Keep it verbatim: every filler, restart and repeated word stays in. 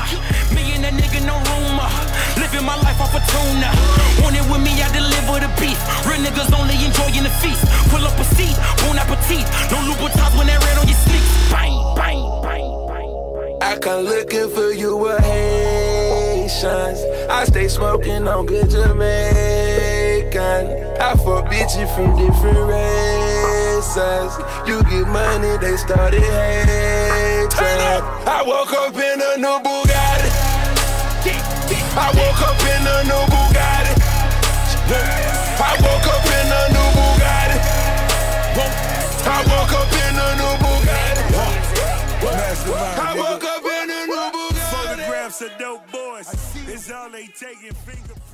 Me and that nigga, no rumor. Living my life off a tuna. Want it with me, I deliver the beef. Real niggas only enjoying the feast. Pull up a seat, bon appetit. No Louboutins when that red on your sleeves. Bang, bang, bang, bang, bang. I come looking for you with Haitians. I stay smoking on good Jamaican. I fuck bitches from different races. You get money, they started hating. I woke up in a new Bugatti. I woke up in a new Bugatti. I woke up in a new Bugatti. I woke up in a new Bugatti. I woke up in a new Bugatti. Photographs of dope boys. It's all they taking fingerprints.